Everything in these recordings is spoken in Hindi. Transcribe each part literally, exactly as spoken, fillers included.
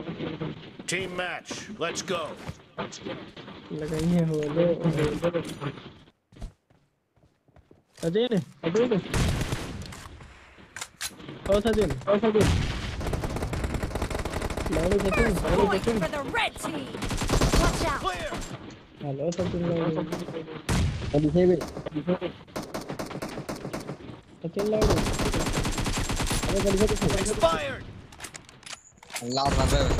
Team match. Let's go. लगाइए हो लो अजय ने अजय ने और सचिन और सचिन लाओ सचिन लाओ Sachin for the red team. Watch out. Clear. Hello Sachin लाओ अभी से भी सचिन लाओ अरे जल्दी से Expired. लाउड कर रहे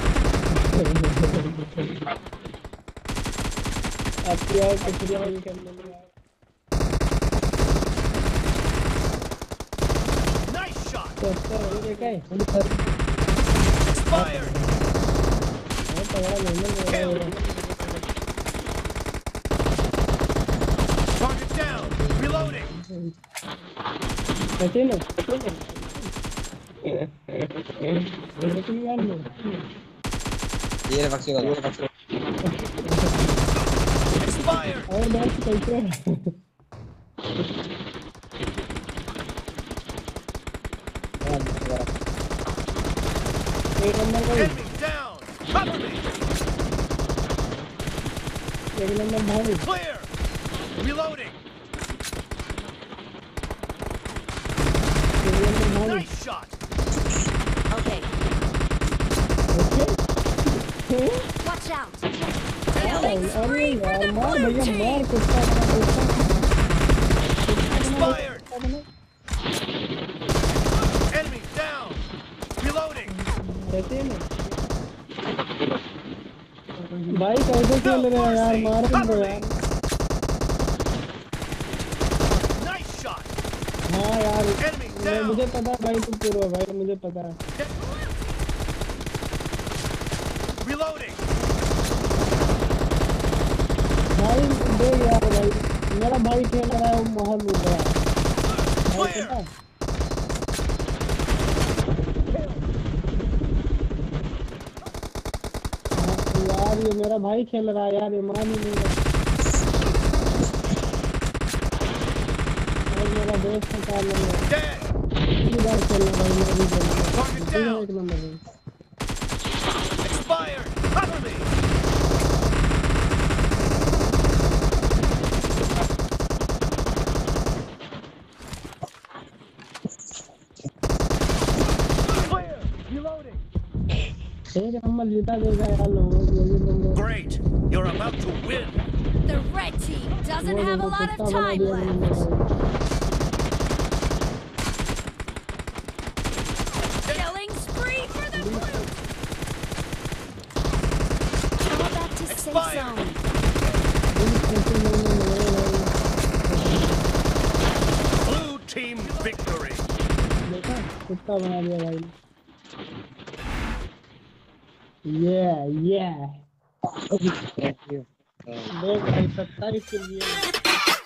आप क्या कुछ भी नहीं करने में Nice shot. तो अच्छा हो देखा है Expired. बहुत तगड़ा नहीं है Target down. Reloading. Sachin Sachin Sachin यार लो ये रे बक्से का ये बक्से Expired. और बहुत कैसे एक नंबर को Enemy down. Cover me. एक नंबर भाई Clear. Reloading. एक नंबर भाई Nice shot. Okay. Okay Watch out. अरे Killing spree for यार the मार blue भैया मार team. कुत्ता बना कुत्ता Expired. बना Enemy down. Reloading. रहते हैं ना भाई कैसे खेल रहे हैं यार मार दो यार Nice shot. हाँ यार Enemy मैं down. मुझे पता है भाई तुम पूरा भाई मुझे पता है Reloading. भाई दे यार भाई मेरा भाई खेल रहा है वो मोहन बोल रहा है भाई Clear. पता है? हाँ, यार ये मेरा भाई खेल रहा है यार ये मान ही नहीं रहा और मेरा दोस्त निकाल लेंगे Dead. इसी बार खेल रहा भाई मैं भी खेल रहा Target हूँ down. एक नंबर में Expired. Cover me. Clear. Reloading. एक नंबर जीता देगा यार लोगों को ये number Great. You're about to win. The red team doesn't वो have a देखो lot कुत्ता of बना time दिया left. मैंने Killing spree for the blue. Fall back to safe Expired. zone. Blue team victory. देखा कुत्ता बना दिया भाई ये ये देख भाई सत्ताईस के लिए